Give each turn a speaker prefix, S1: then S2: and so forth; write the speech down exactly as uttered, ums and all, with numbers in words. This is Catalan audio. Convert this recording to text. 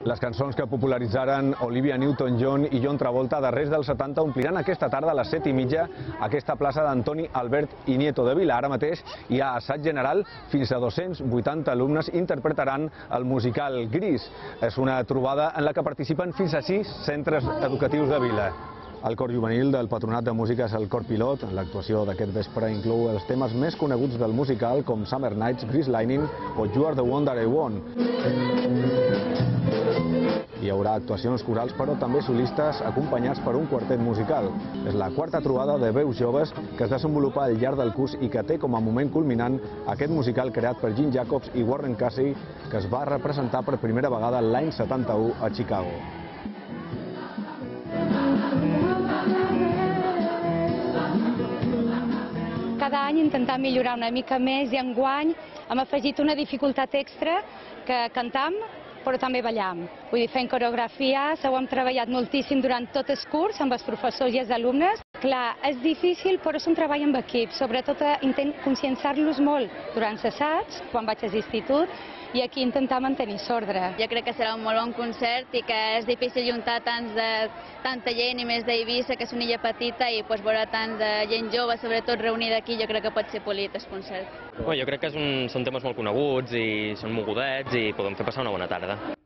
S1: Les cançons que popularitzaren Olivia Newton-John i John Travolta darrers dels setanta ompliran aquesta tarda a les set i mitja aquesta plaça d'Antoni Albert i Nieto de Vila. Ara mateix hi ha assaig general, fins a dos-cents vuitanta alumnes interpretaran el musical Gris. És una trobada en la que participen fins a sis centres educatius de Vila. El cor juvenil del Patronat de Música és el cor pilot. L'actuació d'aquest vespre inclou els temes més coneguts del musical com Summer Nights, Grease Lightning o You Are the One That I Want. Hi haurà actuacions corals, però també solistes acompanyats per un quartet musical. És la quarta trobada de veus joves que es desenvolupa al llarg del curs i que té com a moment culminant aquest musical creat per Gene Jacobs i Warren Casey, que es va representar per primera vegada l'any setanta-u a Chicago.
S2: Cada any intentar millorar una mica més i enguany hem afegit una dificultat extra que cantam però també ballam. Vull dir, fent coreografies, ho hem treballat moltíssim durant tot el curs amb els professors i els alumnes. Clar, és difícil, però és un treball amb equip. Sobretot intent conscienciar-los molt durant l'assaig, quan vaig a l'institut, i aquí intentar mantenir l'ordre.
S3: Jo crec que serà un molt bon concert i que és difícil juntar tants de, tanta gent i més d'Eivissa, que és una illa petita, i pues, veure tant de gent jove, sobretot reunida aquí, jo crec que pot ser polit el concert.
S4: Bueno, jo crec que és un, són temes molt coneguts i són mogudets i podem fer passar una bona tarda.